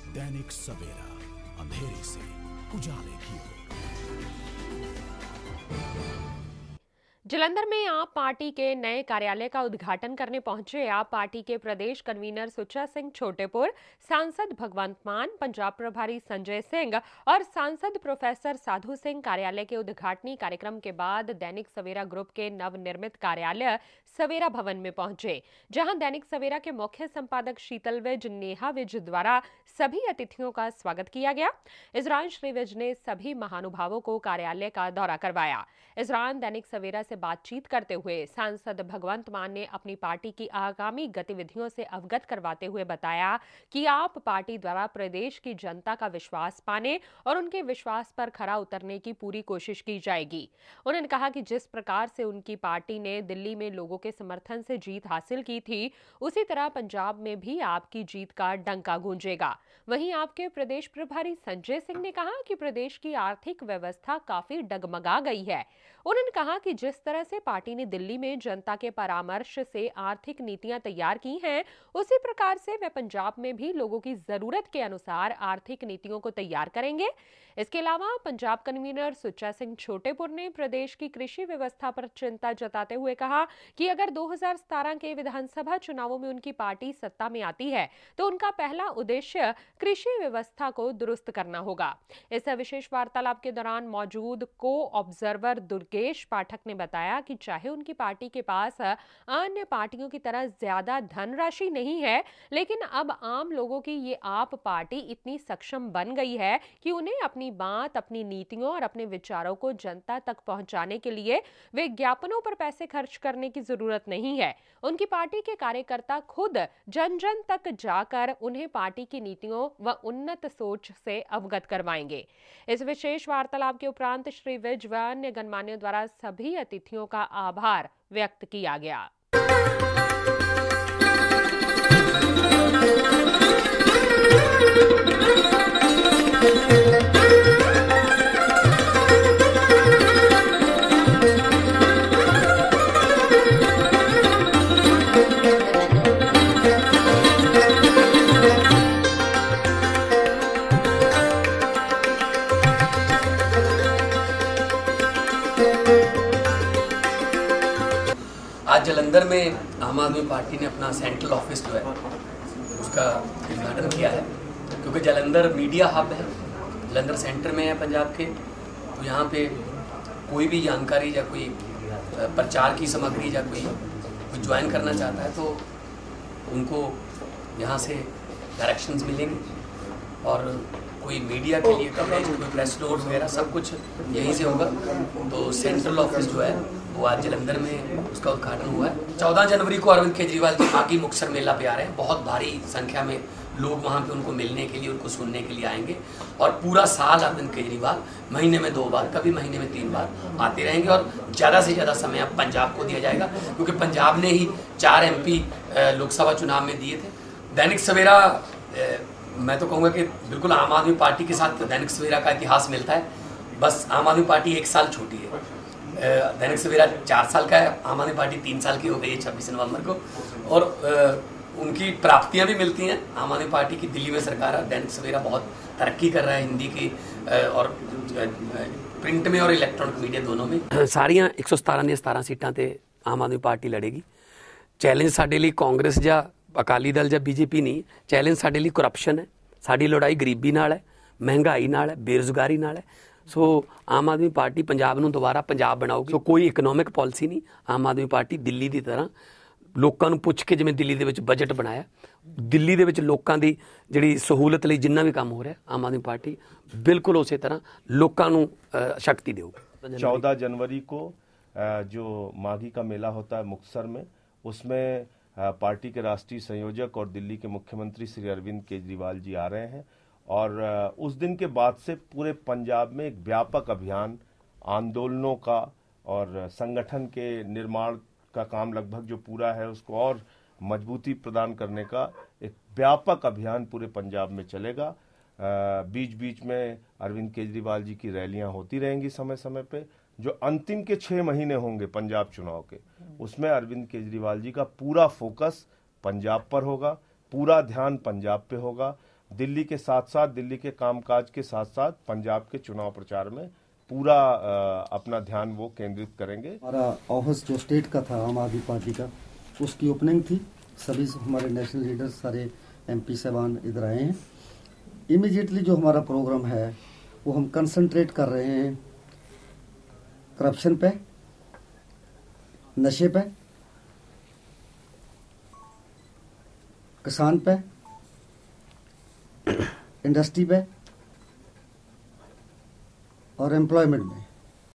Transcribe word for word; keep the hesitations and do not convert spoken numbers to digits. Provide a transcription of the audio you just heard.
दैनिक सवेरा, अंधेरे से उजाले की ओर। जालंधर में आप पार्टी के नए कार्यालय का उद्घाटन करने पहुंचे आप पार्टी के प्रदेश कन्वीनर सुच्चा सिंह छोटेपुर, सांसद भगवंत मान, पंजाब प्रभारी संजय सिंह और सांसद प्रोफेसर साधु सिंह कार्यालय के उद्घाटनी कार्यक्रम के बाद दैनिक सवेरा ग्रुप के नवनिर्मित कार्यालय सवेरा भवन में पहुंचे, जहां दैनिक सवेरा के मुख्य संपादक शीतल विज, नेहा विज द्वारा सभी अतिथियों का स्वागत किया गया। इस दौरान श्री विज ने सभी महानुभावों को कार्यालय का दौरा करवाया। इस दौरान दैनिक सवेरा से बातचीत करते हुए सांसद भगवंत मान ने अपनी पार्टी की आगामी गतिविधियों से अवगत करवाते हुए बताया कि आप पार्टी द्वारा प्रदेश की जनता का विश्वास पाने और उनके विश्वास पर खरा उतरने की पूरी कोशिश की जाएगी। उन्होंने कहा कि जिस प्रकार से उनकी पार्टी ने दिल्ली में लोगों के समर्थन से जीत हासिल की थी, उसी तरह पंजाब में भी आपकी जीत का डंका गूंजेगा। वहीं आपके प्रदेश प्रभारी संजय सिंह ने कहा कि प्रदेश की आर्थिक व्यवस्था काफी डगमगा गई है। उन्होंने कहा कि जिस तरह से पार्टी ने दिल्ली में जनता के परामर्श से आर्थिक नीतियां तैयार की हैं, उसी प्रकार से वे पंजाब में भी लोगों की जरूरत के अनुसार आर्थिक नीतियों को तैयार करेंगे। इसके अलावा पंजाब कन्वीनर सुच्चा सिंह छोटेपुर ने प्रदेश की कृषि व्यवस्था पर चिंता जताते हुए कहा कि अगर दो हज़ार सत्रह के विधानसभा चुनावों में उनकी पार्टी सत्ता में आती है तो उनका पहला उद्देश्य कृषि व्यवस्था को दुरुस्त करना होगा। इस विशेष वार्तालाप के दौरान मौजूद को ऑब्जर्वर दुर्गेश पाठक ने बताया कि चाहे उनकी पार्टी के पास अन्य पार्टियों की तरह ज्यादा धनराशि नहीं है, लेकिन अब आम लोगों की ये आप पार्टी इतनी सक्षम बन गई है कि उन्हें अपनी बात, अपनी नीतियों और अपने विचारों को जनता तक पहुंचाने के लिए विज्ञापनों पर पैसे खर्च करने की जरूरत नहीं है। उनकी पार्टी के कार्यकर्ता खुद जन जन तक जाकर उन्हें पार्टी की नीतियों व उन्नत सोच से अवगत करवाएंगे। इस विशेष वार्तालाप के उपरांत श्री विज व अन्य गणमान्यों द्वारा सभी अतिथियों का आभार व्यक्त किया गया। आज जालंधर में आम आदमी पार्टी ने अपना सेंट्रल ऑफिस जो है उसका उद्घाटन किया है, क्योंकि जालंधर मीडिया हब है, जालंधर सेंटर में है पंजाब के। तो यहाँ पे कोई भी जानकारी या कोई प्रचार की सामग्री या कोई कोई ज्वाइन करना चाहता है तो उनको यहाँ से डायरेक्शंस मिलेंगे और कोई मीडिया के लिए कवरेज, कोई प्रेस नोट वगैरह सब कुछ यहीं से होगा। तो सेंट्रल ऑफिस जो है वो आज जालंधर में उसका उद्घाटन हुआ है। चौदह जनवरी को अरविंद केजरीवाल जी बागी मुक्तसर मेला पे आ रहे हैं। बहुत भारी संख्या में लोग वहाँ पे उनको मिलने के लिए, उनको सुनने के लिए आएंगे और पूरा साल अरविंद केजरीवाल महीने में दो बार, कभी महीने में तीन बार आते रहेंगे और ज़्यादा से ज़्यादा समय अब पंजाब को दिया जाएगा, क्योंकि पंजाब ने ही चार एम पी लोकसभा चुनाव में दिए थे। दैनिक सवेरा, मैं तो कहूँगा कि बिल्कुल आम आदमी पार्टी के साथ दैनिक सवेरा का इतिहास मिलता है। बस आम आदमी पार्टी एक साल छोटी है, दैनिक सवेरा चार साल का है, आम आदमी पार्टी तीन साल की हो गई है छब्बीस नवंबर को। और उनकी प्राप्तियां भी मिलती हैं। आम आदमी पार्टी की दिल्ली में सरकार है, दैनिक सवेरा बहुत तरक्की कर रहा है हिंदी की और प्रिंट में और इलेक्ट्रॉनिक मीडिया दोनों में। सारियां एक सौ सतारह ਦੀਆਂ सतारह सीटां ते आम आदमी पार्टी लड़ेगी। चैलेंज साडे ਲਈ कांग्रेस ਜਾਂ ਅਕਾਲੀ ਦਲ ਜਾਂ बीजेपी नहीं, चैलेंज साडे ਲਈ करप्शन है। साडी लड़ाई गरीबी नाल है, महंगाई नाल है, बेरोजगारी नाल है। सो आम आदमी पार्टी पंजाब ਨੂੰ ਦੁਬਾਰਾ पंजाब बनाऊगी। सो कोई इकनॉमिक पॉलिसी नहीं, आम आदमी पार्टी दिल्ली ਦੀ तरह ਲੋਕਾਂ ਨੂੰ ਪੁੱਛ ਕੇ ਜਿਵੇਂ ਦਿੱਲੀ ਦੇ ਵਿੱਚ ਬਜਟ ਬਣਾਇਆ, ਦਿੱਲੀ ਦੇ ਵਿੱਚ ਲੋਕਾਂ ਦੀ ਜਿਹੜੀ ਸਹੂਲਤ ਲਈ ਜਿੰਨਾ ਵੀ ਕੰਮ ਹੋ ਰਿਹਾ, ਆਮ ਆਦਮੀ ਪਾर्टी बिल्कुल उसी तरह लोगों ਨੂੰ शक्ति देगी। चौदह जनवरी को जो माघी का मेला होता है मुक्तसर में, उसमें पार्टी के राष्ट्रीय संयोजक और दिल्ली के मुख्यमंत्री श्री अरविंद केजरीवाल जी आ रहे हैं और उस दिन के बाद से पूरे पंजाब में एक व्यापक अभियान आंदोलनों का और संगठन के निर्माण का काम लगभग जो पूरा है उसको और मजबूती प्रदान करने का एक व्यापक अभियान पूरे पंजाब में चलेगा। बीच बीच में अरविंद केजरीवाल जी की रैलियां होती रहेंगी समय समय पे। जो अंतिम के छह महीने होंगे पंजाब चुनाव के, उसमें अरविंद केजरीवाल जी का पूरा फोकस पंजाब पर होगा, पूरा ध्यान पंजाब पे होगा। दिल्ली के साथ साथ दिल्ली के कामकाज के साथ साथ पंजाब के चुनाव प्रचार में पूरा अपना ध्यान वो केंद्रित करेंगे। हमारा ऑफिस जो स्टेट का था आम आदमी पार्टी का, उसकी ओपनिंग थी। सभी हमारे नेशनल लीडर्स, सारे एमपी साहबान इधर आए हैं। इमीडिएटली जो हमारा प्रोग्राम है वो हम कंसंट्रेट कर रहे हैं करप्शन पे, नशे पे, किसान पे, इंडस्ट्री पे और एम्प्लॉयमेंट में।